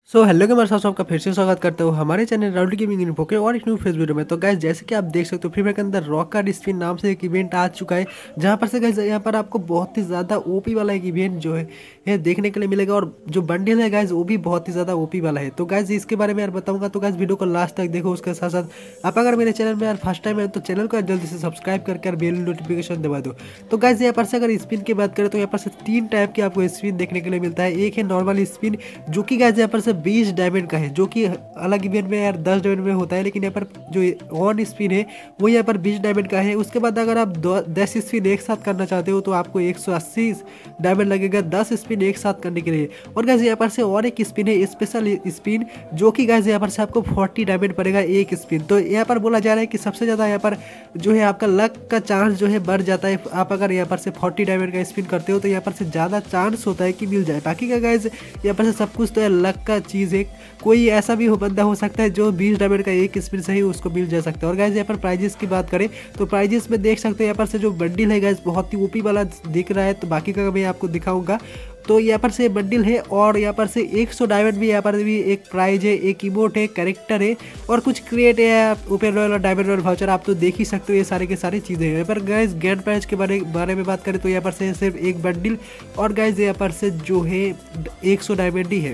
So hello gamers, आप सबका फिर से स्वागत करते हो हमारे चैनल राउंड गेमिंग इन्फो के और एक न्यू फेस वीडियो में। तो गाइस जैसे कि आप देख सकते हो फ्री फायर के अंदर रॉक कार्ड स्पिन नाम से एक इवेंट आ चुका है, जहां पर से गाइस यहाँ पर आपको बहुत ही ज़्यादा ओपी वाला एक इवेंट जो है ये देखने के लिए मिलेगा। और जो बंडल है गाइस वो भी बहुत ही ज़्यादा ओपी वाला है। तो गाइस इसके बारे में यार बताऊंगा, तो गाइस वीडियो को लास्ट तक देखो। उसके साथ साथ आप अगर मेरे चैनल में यार फर्स्ट टाइम है तो चैनल को जल्दी से सब्सक्राइब करके बेल नोटिफिकेशन दबा दो। तो गाइस यहाँ पर से अगर स्पिन की बात करें तो यहाँ पर से 3 टाइप के आपको स्पिन देखने के लिए मिलता है। एक है नॉर्मल स्पिन जो कि गाइस यहाँ पर से 20 डायमंड का है, जो कि अलग इवेंट में यार 10 डायमंड में होता है, लेकिन यहाँ पर जो ऑन स्पिन है वो यहाँ पर 20 डायमंड का है। उसके बाद अगर आप 10 स्पिन एक साथ करना चाहते हो तो आपको 180 डायमंड लगेगा 10 स्पिन एक साथ करने के लिए। और गाइस यहाँ पर से और एक स्पिन है स्पेशल स्पिन, जो कि गाइस यहाँ पर से आपको 40 डायमंड पड़ेगा एक स्पिन। तो यहाँ पर बोला जा रहा है कि सबसे ज़्यादा यहाँ पर जो है आपका लक का चांस जो है बढ़ जाता है। आप अगर यहाँ पर से 40 डायमंड का स्पिन करते हो तो यहाँ पर से ज़्यादा चांस होता है कि मिल जाए। बाकी का गाइस यहाँ पर से सब कुछ तो है लक का चीज़ है। कोई ऐसा भी बंदा हो सकता है जो 20 डायमंड का एक स्पिन से ही उसको मिल जा सकता है। और गाइस यहाँ पर प्राइजेस की बात करें तो प्राइजेस में देख सकते हो यहाँ पर से जो बंडल है गाइस बहुत ही ओपी वाला दिख रहा है। तो बाकी का मैं आपको दिखाऊंगा। तो यहाँ पर से बंडल है और यहाँ पर से 100 डायमंड भी यहाँ पर भी एक प्राइज है, एक इमोट है, कैरेक्टर है और कुछ क्रिएट है, ओपन रॉयल और डायमंड रॉयल वाउचर। आप तो देख ही सकते हो ये सारे के सारी चीज़ें हैं। यहाँ पर गाइस ग्रैंड प्राइज के बारे में बात करें तो यहाँ पर से सिर्फ एक बंडल और गाइस यहाँ पर से जो है 100 डायमंड ही है।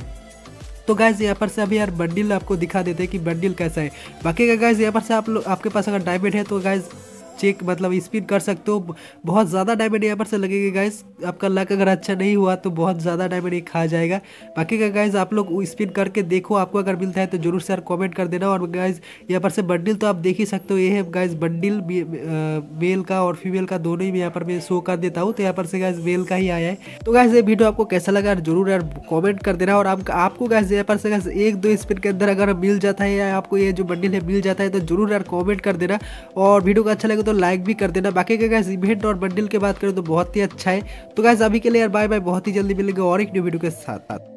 तो गाइस यहाँ पर से अभी यार बंडल आपको दिखा देते हैं कि बंडल कैसा है। बाकी का गाइस यहाँ पर से आपके पास अगर डायमंड है तो गाइस चेक मतलब स्पिन कर सकते हो। बहुत ज़्यादा डायमंड यहाँ पर से लगेगा गाइस। आपका लक अगर अच्छा नहीं हुआ तो बहुत ज़्यादा डायमंड ये खा जाएगा। बाकी का गाइस आप लोग स्पिन करके देखो, आपको अगर मिलता है तो जरूर से यार कमेंट कर देना। और गाइस यहाँ पर से बंडल तो आप देख ही सकते हो, ये है गाइस बंडल मेल का और फीमेल का दोनों ही मैं यहाँ पर मैं शो कर देता हूँ। तो यहाँ पर से गाइस मेल का ही आया है। तो गाइस ये वीडियो आपको कैसा लगा यार जरूर यार कॉमेंट कर देना। और आपको गाइस यहाँ पर से गाइस 1-2 स्पिन के अंदर अगर मिल जाता है या आपको ये जो बंडल है मिल जाता है तो जरूर यार कॉमेंट कर देना। और वीडियो को अच्छा लगे तो लाइक भी कर देना। बाकी का गाइस इवेंट और बंडल की बात करें तो बहुत ही अच्छा है। तो गाइस अभी के लिए यार बाय बाय, बहुत ही जल्दी मिलेंगे और एक न्यू वीडियो के साथ।